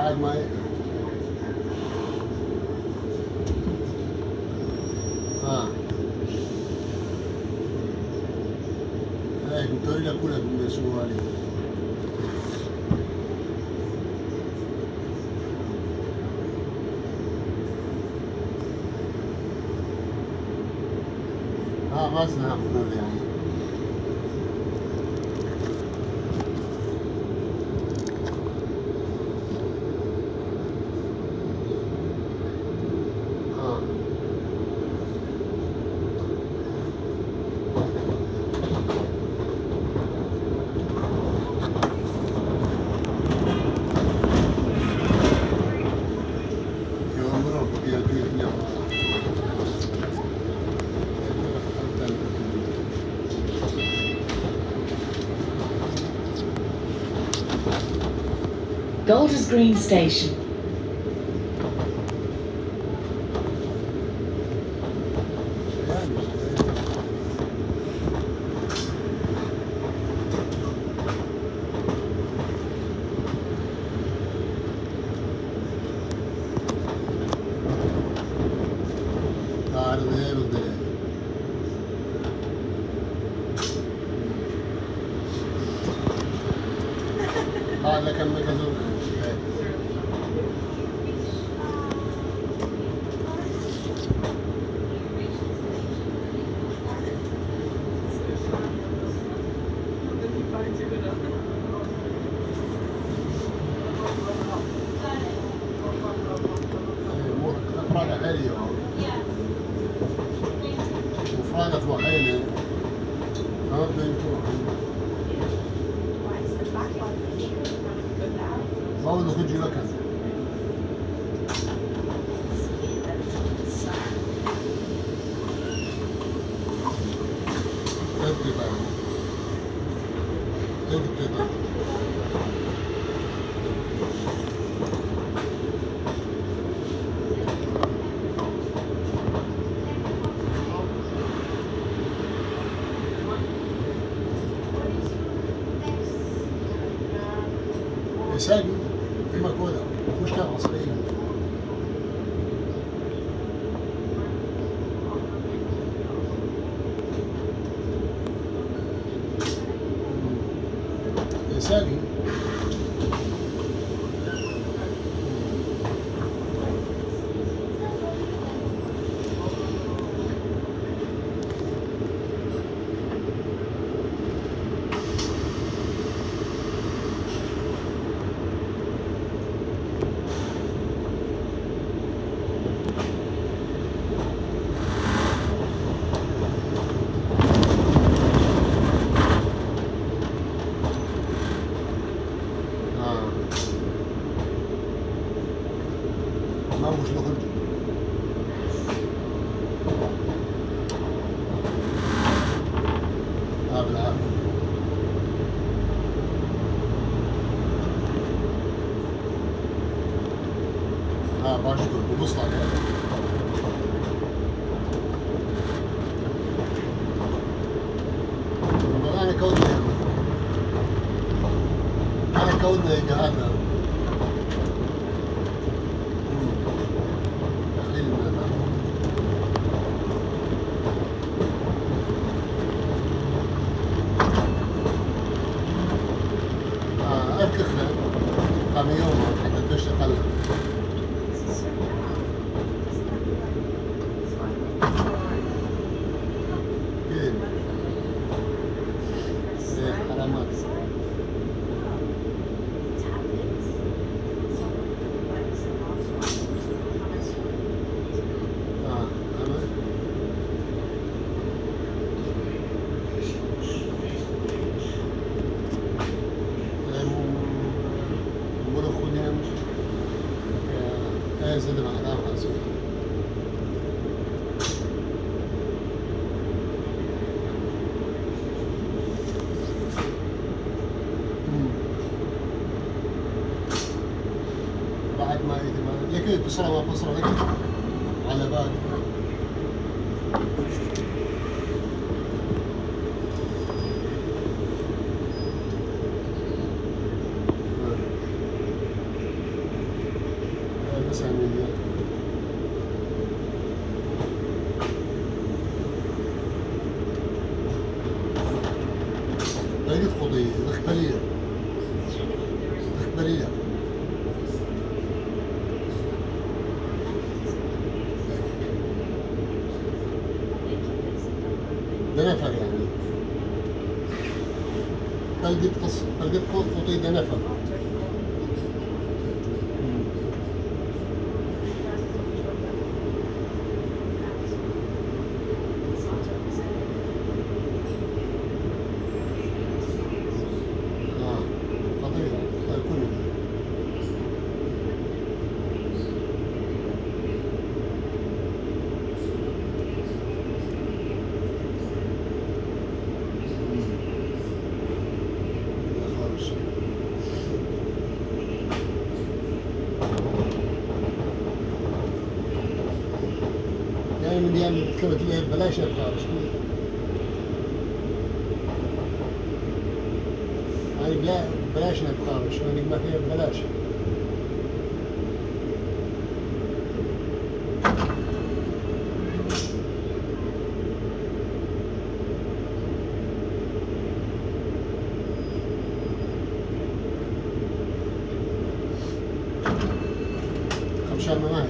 بعد ما انتوا إلى كل سوالي ما سنعرف يعني Golders Green Station. ساقي في مكوده مشكله عصريه ساقي بسرعة لك على بالي إخبارية. إخبارية. ده نفر يعني. قلقت قطي ده نفر. يعني من أيام كتبت لي بلاش الخارج يعني بلاش الخارج يعني ما فيها بلاش. خمسة مواهب.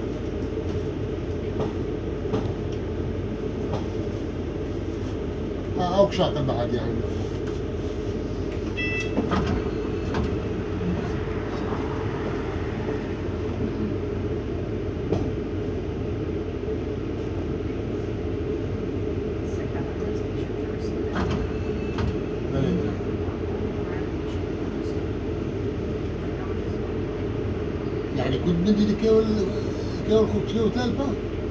أو شاطر بعد يعني. يعني كنت بدي كيو الخبز كيو ثالثة.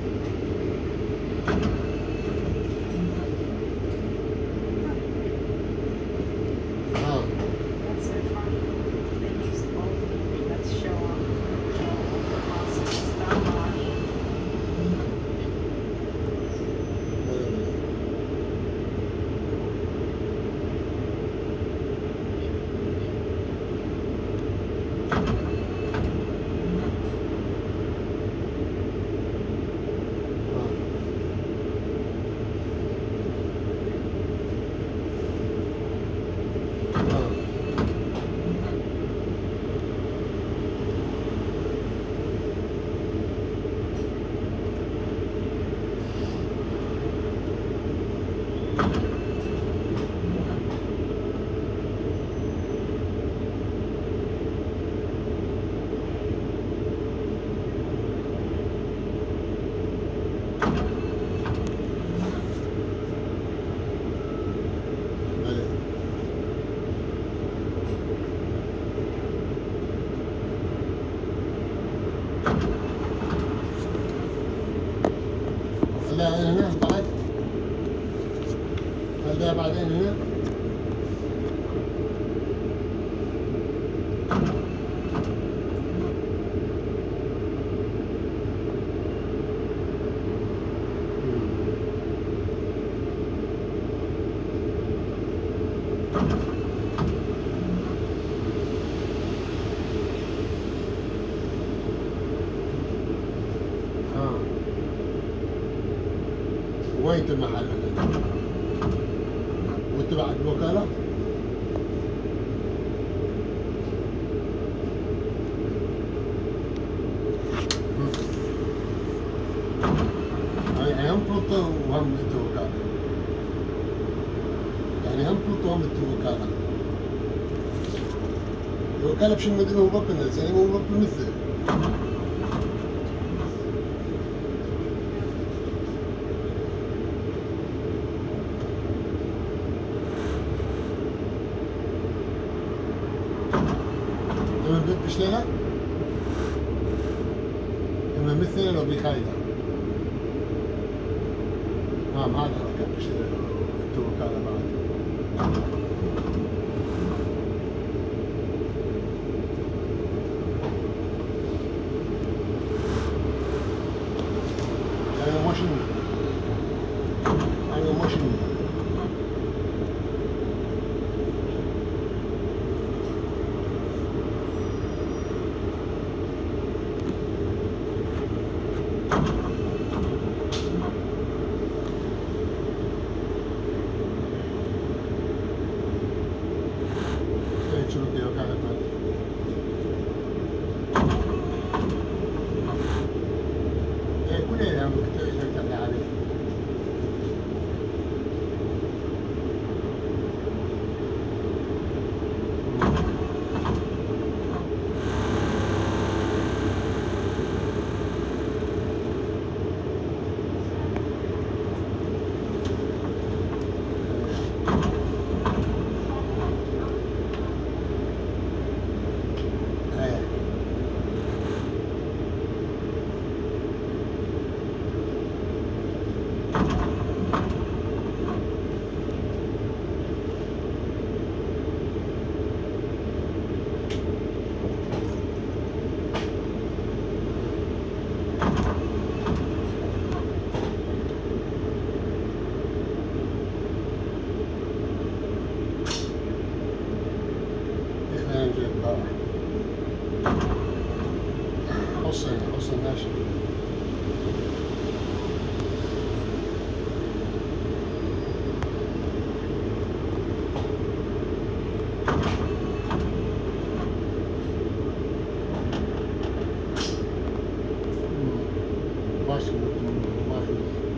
لا هنا بعد خليها بعدين هنا. وين المحل هنا؟ وانت بعد الوكالة؟ يعني هم بلطة وهم انت وكالة. يعني هم بلطة وهم انت وكالة. الوكالة بشو المدينة وربنا زي ما ربنا مثل. من بيت بشتيلة؟ إما مثل لو بخايدة. نعم هذا كان بشتيلة الوكالة بعد. أنا ماشي. أنا ماشي. شنو كذا كذا إيه كلنا يا مكتب عليه. حسن ناشئ. ماشي ماشي.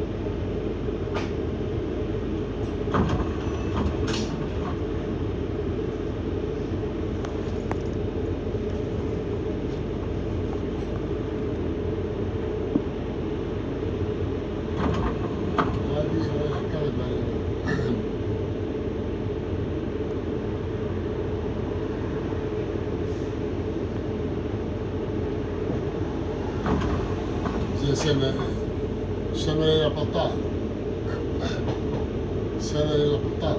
زي سنة إلى بطال، سنة إلى بطال.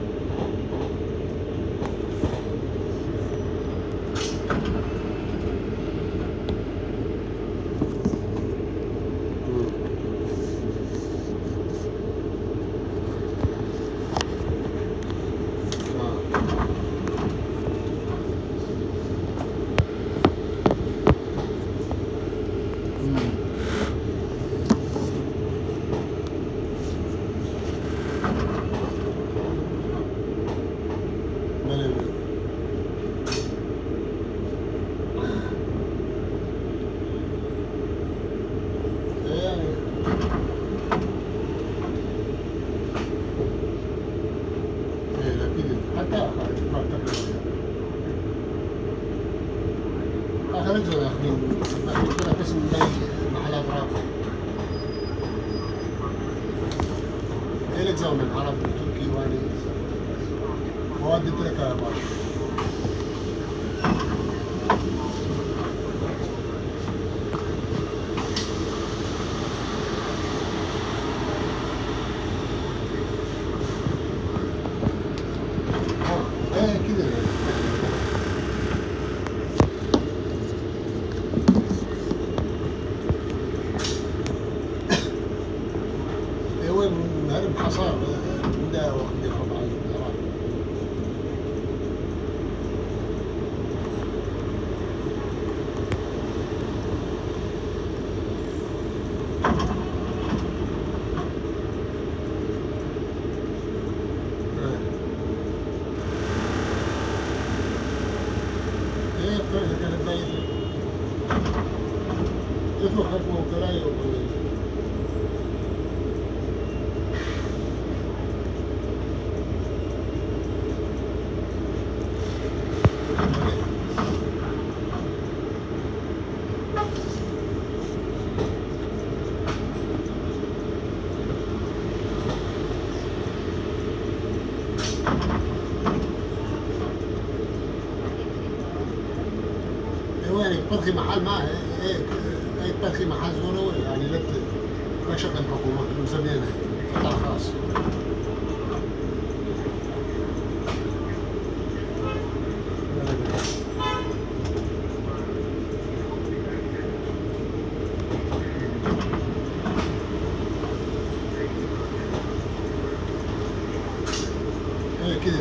خرجنا داخلين كذا قسم محلات راقية. ايه الاجزاء من عرب تركي واني مواد تركها يا باشا. ايه كذا هرب حصار من ده وقت يخرب على الأراضي. ايه الطريقة كانت ضعيفة. يفرق حكمه وكرايه وكرايه. يعني تبدخي محل ما ايه تبدخي محل زوره يعني لا شغل الحكومة مسمينه قطاع خاص. ايه كده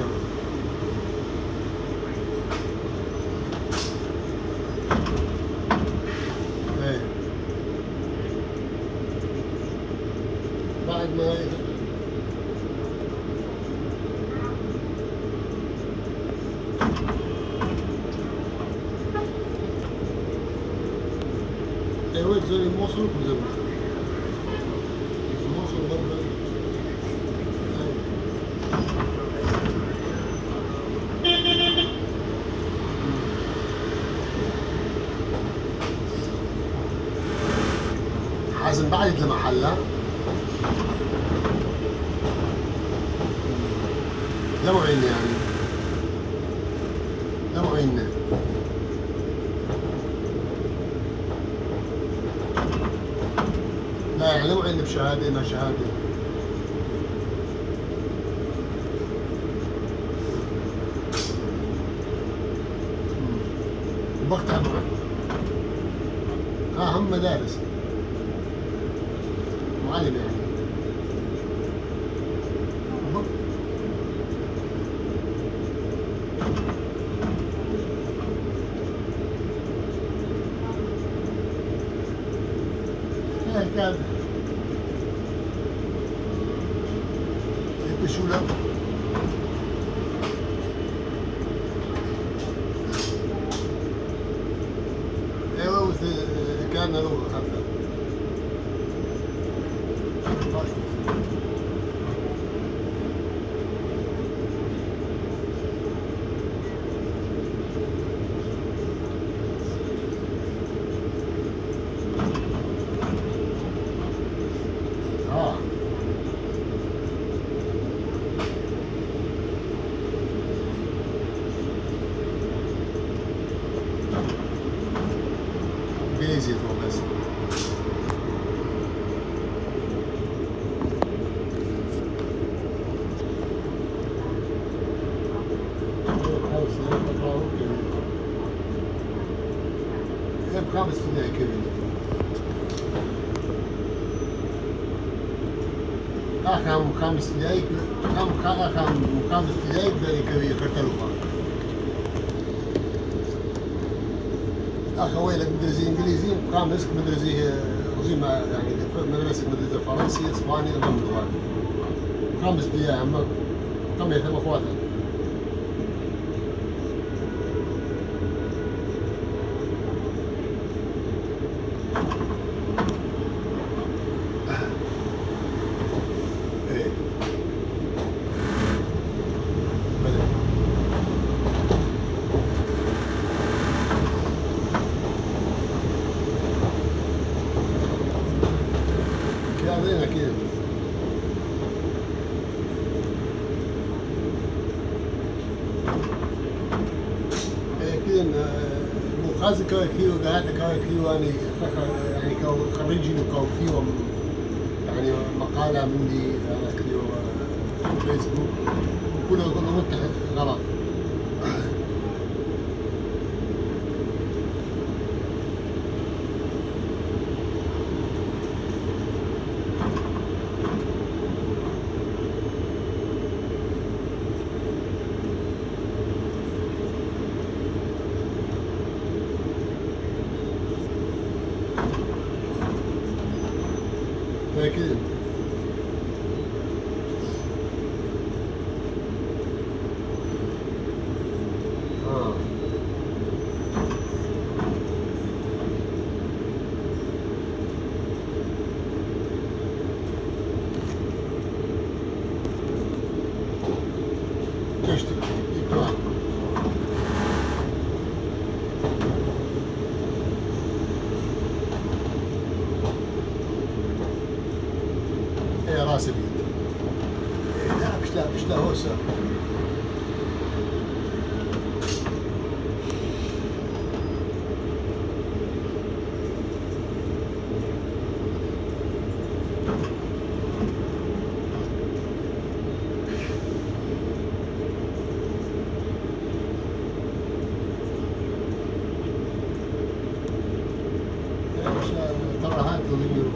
بعد ما ايوه زي الموصل وزي الموصل برضه. حازم بعد لمحلها لا معين يعني لا معين لا يعني لا معين بشهادة ما شهادة وبقتها هم مدارس معلم يعني كان شو لا ايوه كان له خفه انجليزي فوق بس خامس ابتدائي كذا خامس ابتدائي خامس ابتدائي بدأ يقتلوا أخوي مدرسي إنجليزي خامس مدرسي زي ما يعني مدرسة فرنسي إسباني ضمن اللغات خامس ابتدائي عمك طمي ثم أخواته كذا كذا مخازن كيو قاعد كيو يعني كو خريجي وكو كيو يعني مقالة مني على كيو فيسبوك كله متحد غلط كده تشتري راسي بيد لا مش لا هوسه ترى هات له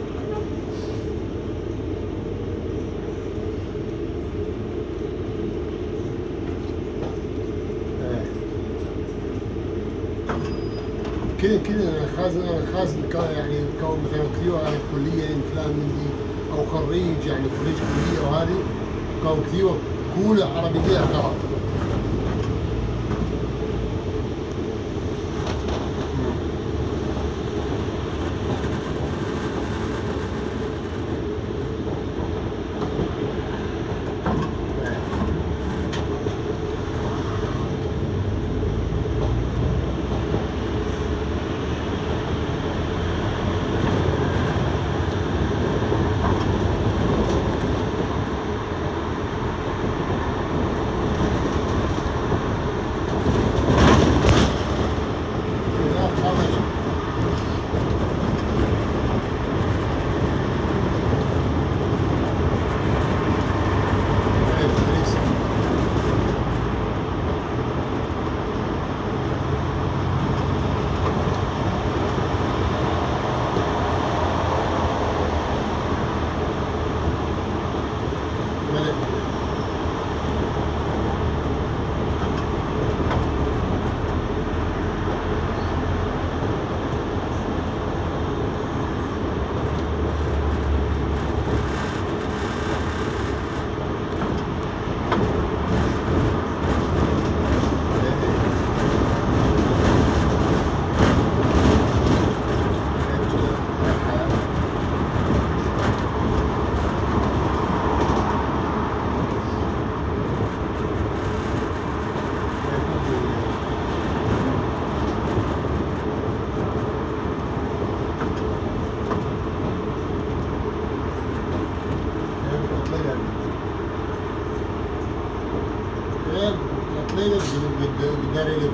كذا خازن يعني كون مثلا كثير على الكليه فلان من دي او خريج يعني خريج كليه وهذه كون كثير كول عربيه غلط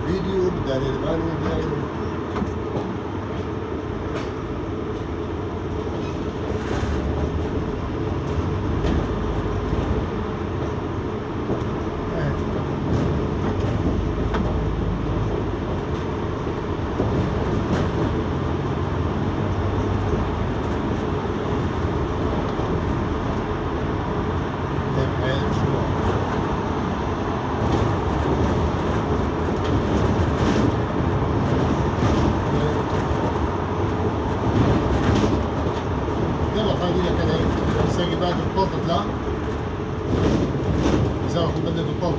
فيديو بالداري الباني بالداري بعد الطلقة لا إذا أخذ بدل الطلقة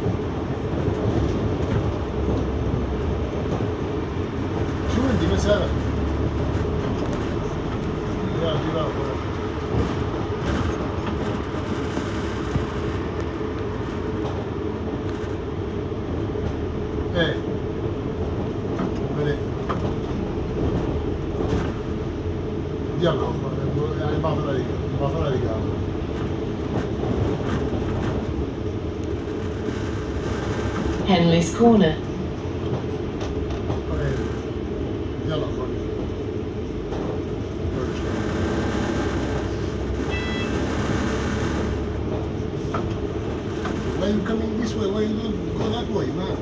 شو عندي مسألة لا في لا ايه يلا يعني بعض الأرقام Henley's Corner. يلا اخواني Why you coming this way? Why you don't go that way, man?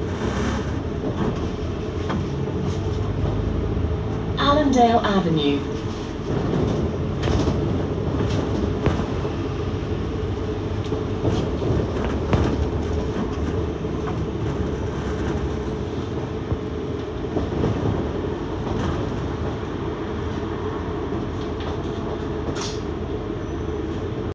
Allendale Avenue.